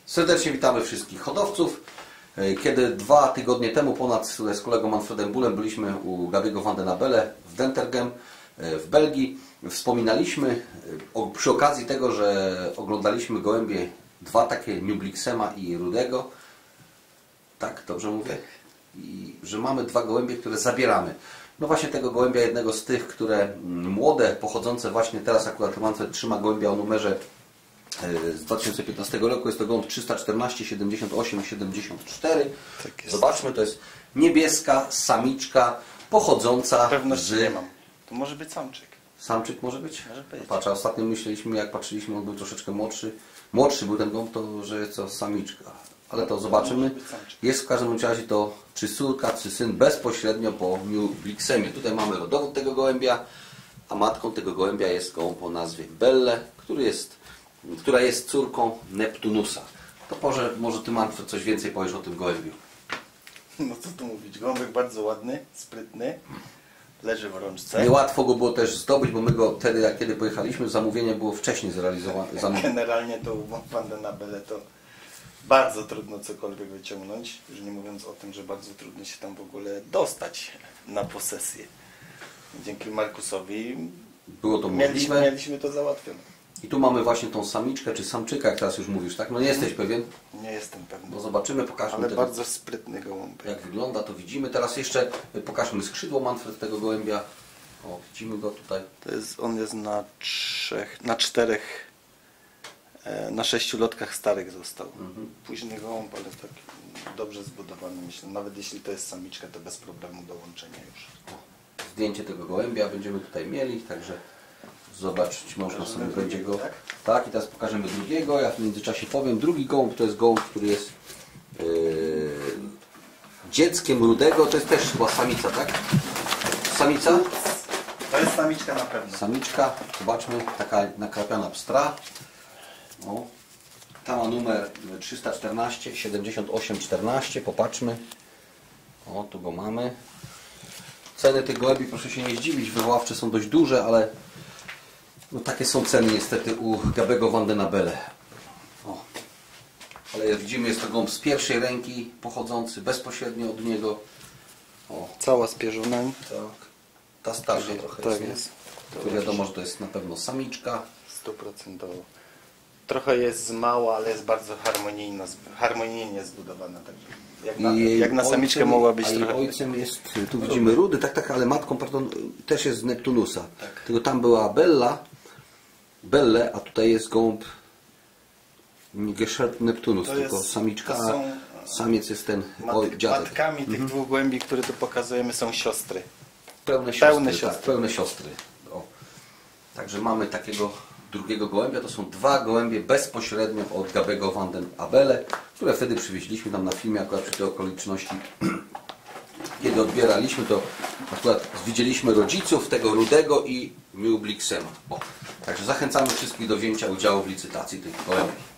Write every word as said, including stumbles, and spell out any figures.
Serdecznie witamy wszystkich hodowców. Kiedy dwa tygodnie temu ponad z kolegą Manfredem Bullem byliśmy u Gabiego van den Abele w Dentergem w Belgii, wspominaliśmy przy okazji tego, że oglądaliśmy gołębie dwa takie New Blixema i Rudego. Tak, dobrze mówię? I że mamy dwa gołębie, które zabieramy. No właśnie tego gołębia, jednego z tych, które młode, pochodzące właśnie teraz, akurat Manfred trzyma gołębia o numerze z dwa tysiące piętnastego roku, jest to gołąb trzysta czternaście, siedemdziesiąt osiem, siedemdziesiąt cztery. Tak jest. Zobaczmy, to jest niebieska samiczka pochodząca Pewności z... nie mam. To może być samczyk. Samczyk może być? Może być. Patrz, a ostatnio myśleliśmy, jak patrzyliśmy, on był troszeczkę młodszy. Młodszy był ten gołąb, to że jest to samiczka. Ale to zobaczymy. Jest w każdym razie to czy córka, czy syn bezpośrednio po New Blixemie. Tutaj mamy rodowód tego gołębia, a matką tego gołębia jest gołąb o nazwie Belle, który jest, która jest córką Neptunusa. To może, może Ty, Manfred, coś więcej powiesz o tym gołębiu. No co tu mówić, gołąbek bardzo ładny, sprytny, leży w rączce. Niełatwo go było też zdobyć, bo my go wtedy, jak kiedy pojechaliśmy, zamówienie było wcześniej zrealizowane. Zamów... Generalnie to u van den Abele to bardzo trudno cokolwiek wyciągnąć, już nie mówiąc o tym, że bardzo trudno się tam w ogóle dostać na posesję. Dzięki Markusowi było to mieliśmy, możliwe. mieliśmy to załatwione. I tu mamy właśnie tą samiczkę, czy samczyka, jak teraz już mówisz, tak? No nie jesteś pewien? Nie jestem pewny. No zobaczymy, pokażmy Ale tego, bardzo sprytny gołąbek. jak wygląda, to widzimy. Teraz jeszcze pokażmy skrzydło, Manfred, tego gołębia. O, widzimy go tutaj. To jest, on jest na trzech, na czterech, na sześciu lotkach starych został. Mhm. Późny gołąb, ale tak dobrze zbudowany, myślę. Nawet jeśli to jest samiczka, to bez problemu do łączenia już. O, zdjęcie tego gołębia będziemy tutaj mieli, także zobaczyć można sobie będzie go. Tak? Tak, i teraz pokażemy drugiego. Ja w międzyczasie powiem. Drugi gołąb to jest gołąb, który jest yy, dzieckiem Rudego. To jest też chyba samica, tak? Samica? To jest samiczka na pewno. Samiczka, zobaczmy, taka nakrapiana pstra. O, ta ma numer trzysta czternaście, siedemdziesiąt osiem, czternaście. Popatrzmy. O, tu go mamy. Ceny tych gołębi, proszę się nie zdziwić, wywoławcze są dość duże, ale no takie są ceny niestety u Gabiego van den Abele. O. Ale jak widzimy, jest to gołąb z pierwszej ręki, pochodzący bezpośrednio od niego. O. Cała spierzona. Tak. Ta starsza tak, trochę tak jest. jest. Tu wiadomo, że to jest na pewno samiczka. sto procent. Trochę jest z mała, ale jest bardzo harmonijna, harmonijnie zbudowana. Także jak na, jak na samiczkę ojcem, mogła być a trochę. Ojcem jest, tu widzimy Rudy, tak, tak, ale matką, pardon, też jest z Neptunusa. Tak. Tylko tam była Bella, Belle, a tutaj jest gołąb Geschert Neptunus, To tylko jest, samiczka, to są, a samiec jest ten mat, o, dziadek. Matkami tych mhm. dwóch głębi, które tu pokazujemy, są siostry. Pełne siostry, pełne tak, siostry. pełne siostry. O. Także mamy takiego drugiego gołębia. To są dwa gołębie bezpośrednio od Gabiego van den Abele, które wtedy przywieźliśmy tam na filmie, akurat przy tej okoliczności. Kiedy odbieraliśmy, to akurat widzieliśmy rodziców tego Rudego i New Blixema. O. Także zachęcamy wszystkich do wzięcia udziału w licytacji tych gołębi.